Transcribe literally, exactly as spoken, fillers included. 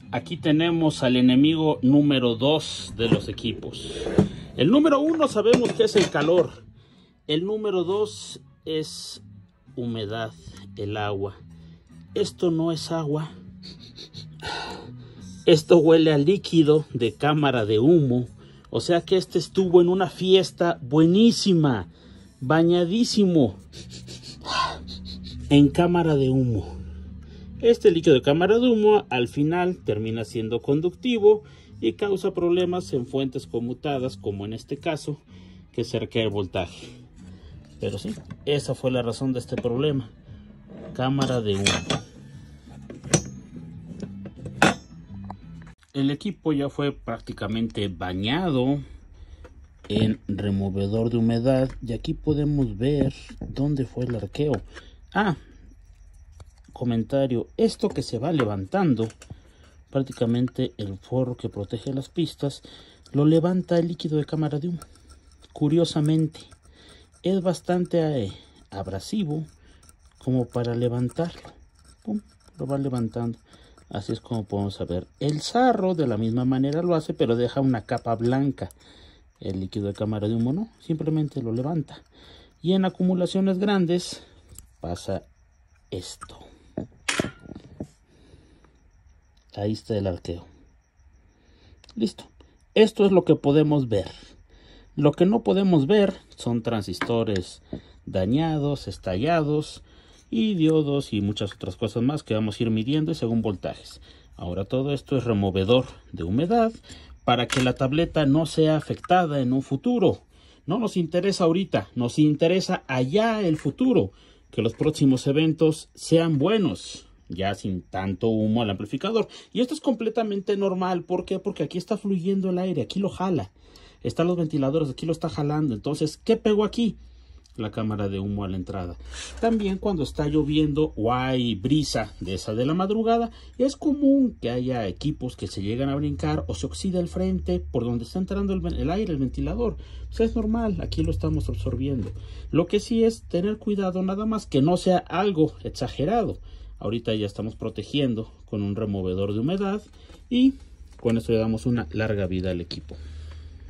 Aquí tenemos al enemigo número dos de los equipos. El número uno sabemos que es el calor. El número dos es humedad, el agua. Esto no es agua. Esto huele a líquido de cámara de humo. O sea que este estuvo en una fiesta buenísima, bañadísimo en cámara de humo. Este líquido de cámara de humo al final termina siendo conductivo y causa problemas en fuentes conmutadas, como en este caso, que se requiere el voltaje. Pero sí, esa fue la razón de este problema. Cámara de humo. El equipo ya fue prácticamente bañado en removedor de humedad y aquí podemos ver dónde fue el arqueo. Ah, comentario, esto que se va levantando, prácticamente el forro que protege las pistas, lo levanta el líquido de cámara de humo. Curiosamente, es bastante eh, abrasivo como para levantarlo. Pum, lo va levantando. Así es como podemos ver. El sarro de la misma manera lo hace, pero deja una capa blanca. El líquido de cámara de humo no, simplemente lo levanta. Y en acumulaciones grandes pasa esto. Ahí está el arqueo. Listo. Esto es lo que podemos ver. Lo que no podemos ver son transistores dañados, estallados y diodos y muchas otras cosas más que vamos a ir midiendo según voltajes. Ahora todo esto es removedor de humedad para que la tableta no sea afectada en un futuro. No nos interesa ahorita, nos interesa allá el futuro, que los próximos eventos sean buenos, ya sin tanto humo al amplificador. Y esto es completamente normal. ¿Por qué? Porque aquí está fluyendo el aire, aquí lo jala. Están los ventiladores, aquí lo está jalando. Entonces, ¿qué pegó aquí? La cámara de humo a la entrada. También cuando está lloviendo o hay brisa de esa de la madrugada, es común que haya equipos que se llegan a brincar o se oxida el frente por donde está entrando el, el aire, el ventilador. O sea, es normal, aquí lo estamos absorbiendo. Lo que sí es tener cuidado nada más que no sea algo exagerado. Ahorita ya estamos protegiendo con un removedor de humedad y con esto le damos una larga vida al equipo.